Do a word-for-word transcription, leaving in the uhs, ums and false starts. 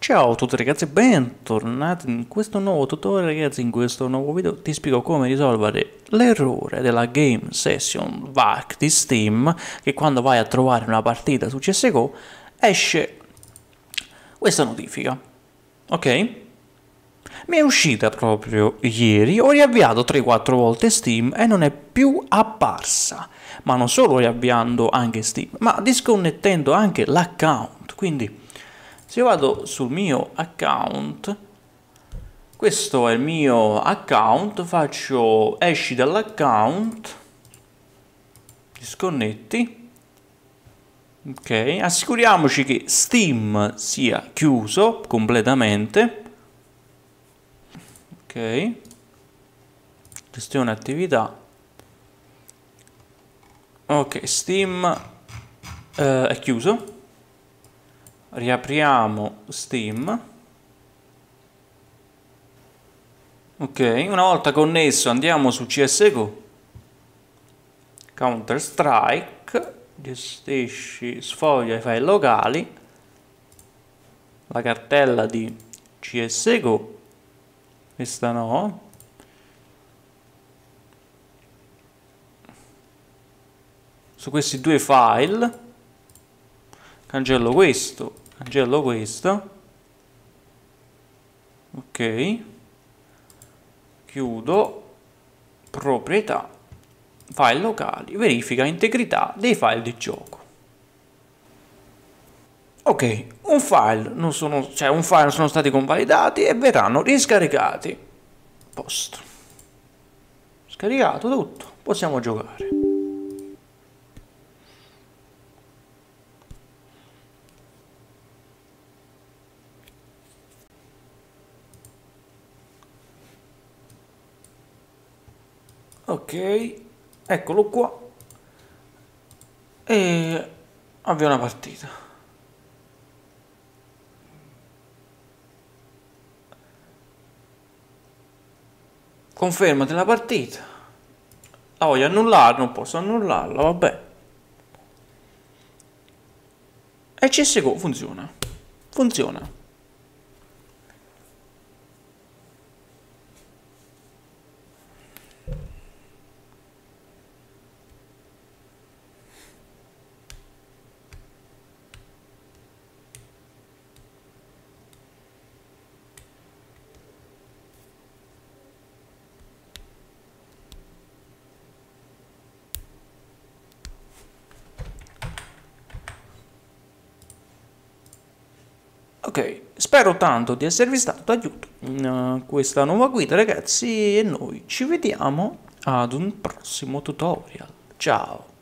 Ciao a tutti ragazzi, bentornati in questo nuovo tutorial ragazzi. In questo nuovo video ti spiego come risolvere l'errore della Game Session V A C di Steam, che quando vai a trovare una partita su C S G O esce questa notifica, ok? Mi è uscita proprio ieri, ho riavviato tre quattro volte Steam e non è più apparsa, ma non solo riavviando anche Steam, ma disconnettendo anche l'account. Quindi se io vado sul mio account, questo è il mio account, faccio esci dall'account, disconnetti, ok, assicuriamoci che Steam sia chiuso completamente, ok, gestione attività, ok, Steam eh, è chiuso. Riapriamo Steam. Ok, una volta connesso andiamo su C S G O, Counter Strike, gestisci, sfoglia i file locali, la cartella di C S G O, questa no, su questi due file cancello questo, cancello questo, ok, chiudo, proprietà, file locali, verifica integrità dei file di gioco. Ok, un file non sono, cioè un file non sono stati convalidati e verranno riscaricati. Post. Scaricato tutto, possiamo giocare. Ok, eccolo qua e avvio una partita. Confermati la partita. La voglio annullare, non posso annullarla, vabbè. E C S G O funziona. Funziona. Ok, spero tanto di esservi stato d'aiuto in uh, questa nuova guida ragazzi, e noi ci vediamo ad un prossimo tutorial. Ciao!